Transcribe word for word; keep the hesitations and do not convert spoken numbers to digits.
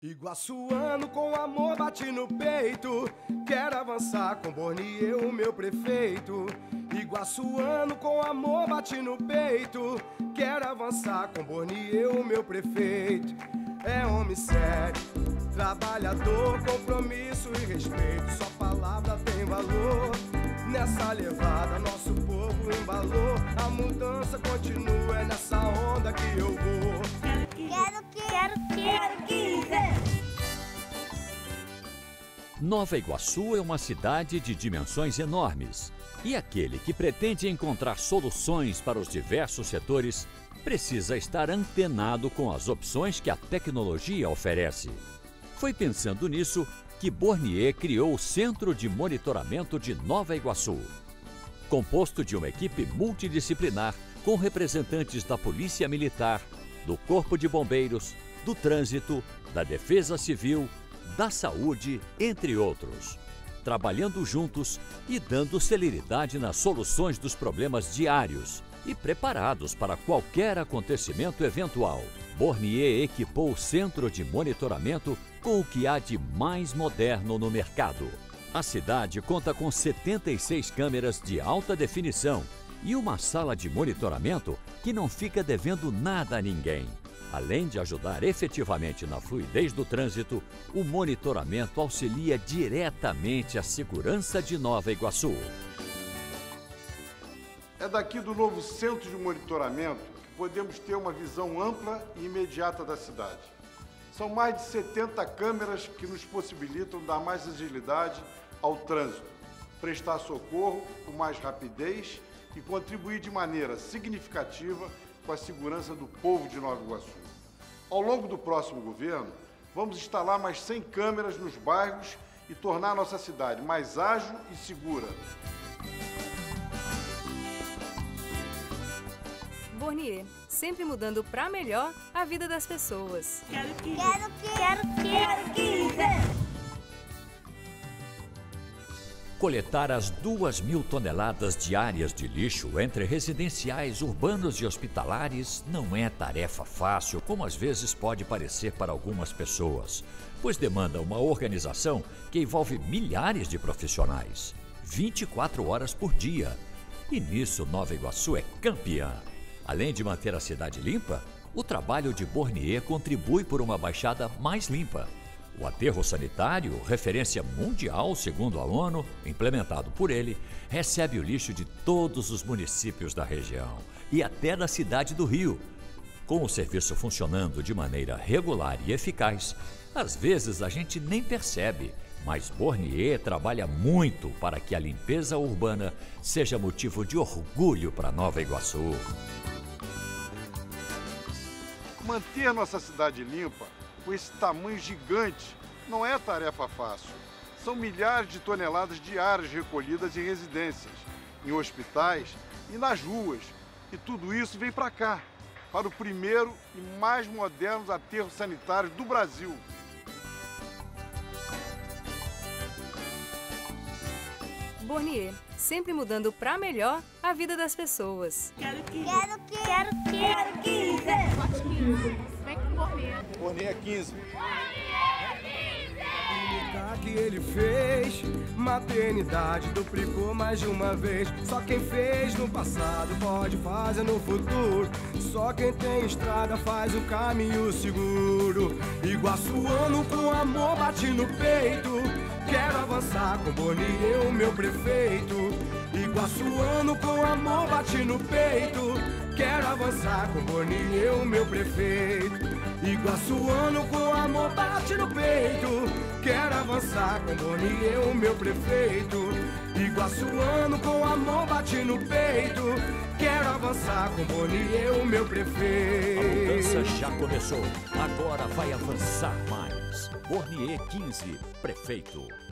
Iguaçuano com amor bate no peito, quero avançar com Bornier, o meu prefeito. Iguaçuano com amor bate no peito, quero avançar com Bornier, o meu prefeito. É homem sério, trabalhador, compromisso e respeito, sua palavra tem valor. Nessa levada nosso povo embalou, a mudança continua, é nessa onda que eu vou. Quero que, quero que, quero que. Nova Iguaçu é uma cidade de dimensões enormes. E aquele que pretende encontrar soluções para os diversos setores precisa estar antenado com as opções que a tecnologia oferece. Foi pensando nisso que Bornier criou o Centro de Monitoramento de Nova Iguaçu. Composto de uma equipe multidisciplinar com representantes da Polícia Militar, do Corpo de Bombeiros, do Trânsito, da Defesa Civil, da Saúde, entre outros, trabalhando juntos e dando celeridade nas soluções dos problemas diários e preparados para qualquer acontecimento eventual. Bornier equipou o Centro de Monitoramento com o que há de mais moderno no mercado. A cidade conta com setenta e seis câmeras de alta definição e uma sala de monitoramento que não fica devendo nada a ninguém. Além de ajudar efetivamente na fluidez do trânsito, o monitoramento auxilia diretamente a segurança de Nova Iguaçu. É daqui do novo Centro de Monitoramento que podemos ter uma visão ampla e imediata da cidade. São mais de setenta câmeras que nos possibilitam dar mais agilidade ao trânsito, prestar socorro com mais rapidez e contribuir de maneira significativa com a segurança do povo de Nova Iguaçu. Ao longo do próximo governo, vamos instalar mais cem câmeras nos bairros e tornar a nossa cidade mais ágil e segura. Bornier, sempre mudando para melhor a vida das pessoas. Quero que, quero que, quero que, quero que. Coletar as duas mil toneladas diárias de lixo entre residenciais, urbanos e hospitalares não é tarefa fácil, como às vezes pode parecer para algumas pessoas, pois demanda uma organização que envolve milhares de profissionais, vinte e quatro horas por dia. E nisso Nova Iguaçu é campeã. Além de manter a cidade limpa, o trabalho de Bornier contribui por uma baixada mais limpa. O aterro sanitário, referência mundial segundo a ONU, implementado por ele, recebe o lixo de todos os municípios da região e até da cidade do Rio. Com o serviço funcionando de maneira regular e eficaz, às vezes a gente nem percebe, mas Bornier trabalha muito para que a limpeza urbana seja motivo de orgulho para Nova Iguaçu. Manter nossa cidade limpa com esse tamanho gigante não é tarefa fácil. São milhares de toneladas diárias recolhidas em residências, em hospitais e nas ruas. E tudo isso vem para cá, para o primeiro e mais moderno aterro sanitário do Brasil. Bornier, sempre mudando para melhor a vida das pessoas. Quero que, quero que, quero que, quero que. Vem com Bornier. Bornier é quinze. Que ele fez, maternidade duplicou mais de uma vez. Só quem fez no passado pode fazer no futuro. Só quem tem estrada faz o caminho seguro. Iguaçuano com amor bate no peito, quero avançar com Bornier, o meu prefeito. Iguaçuano com amor bate no peito, quero avançar com Bornier, o meu prefeito. Iguaçuano com amor bate no peito, quero avançar com Bornier, o meu prefeito. Iguaçuano com amor bate no peito, quero avançar com Bornier, o meu prefeito. A mudança já começou, agora vai avançar mais. Bornier quinze, prefeito.